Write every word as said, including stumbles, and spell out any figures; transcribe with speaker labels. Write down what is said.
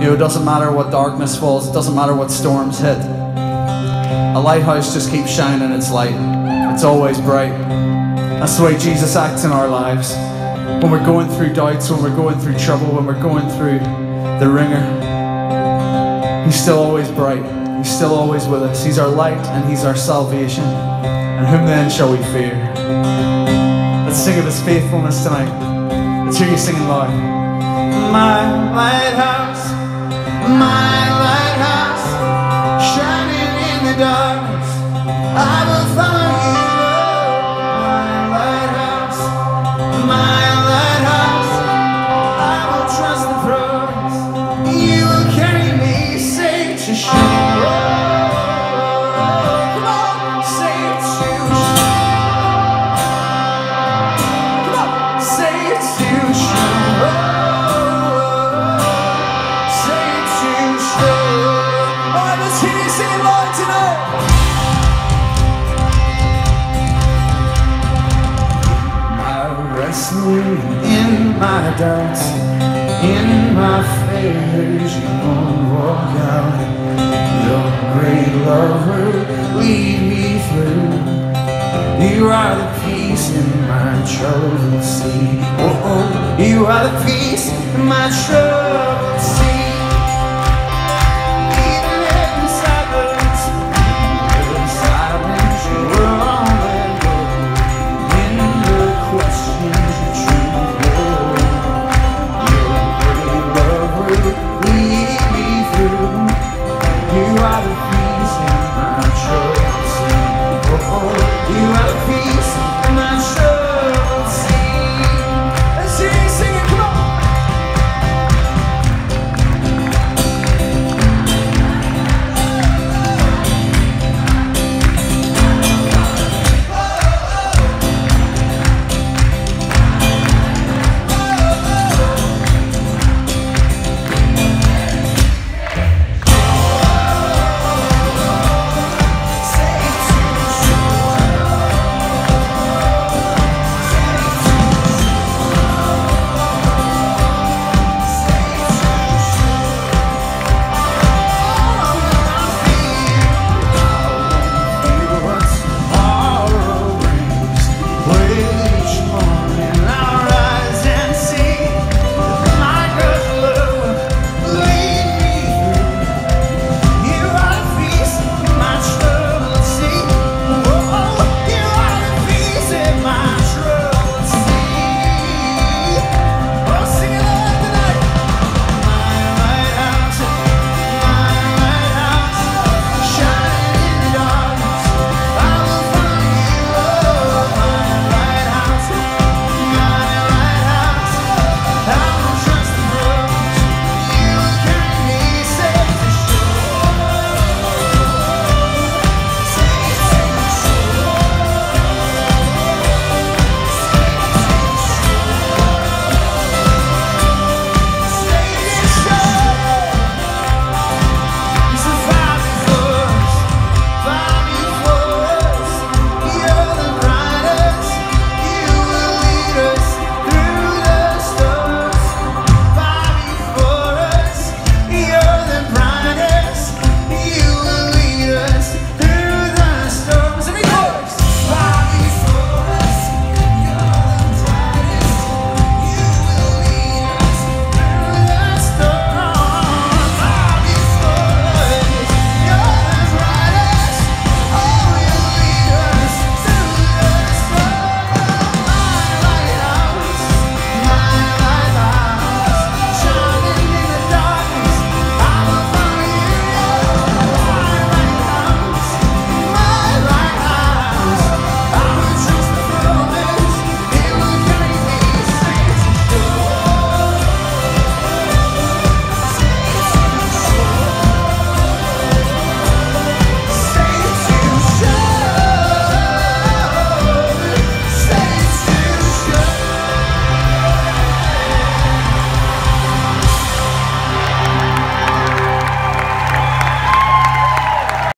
Speaker 1: You know, it doesn't matter what darkness falls, it doesn't matter what storms hit. A lighthouse just keeps shining its light. It's always bright. That's the way Jesus acts in our lives. When we're going through doubts, when we're going through trouble, when we're going through the ringer, He's still always bright. He's still always with us. He's our light and He's our salvation. And whom then shall we fear? Let's sing of His faithfulness tonight. Let's hear you singing loud. My lighthouse, my lighthouse, shining in the darkness, I will follow you. My lighthouse, my lighthouse, I will trust the promise. You will carry me safe to shore. Come on, safe to shore. Come on, safe to shore. In my doubts, in my fears, you won't walk out. Your great love will lead me through. You are the peace in my troubled sea. Oh, oh, you are the peace in my troubled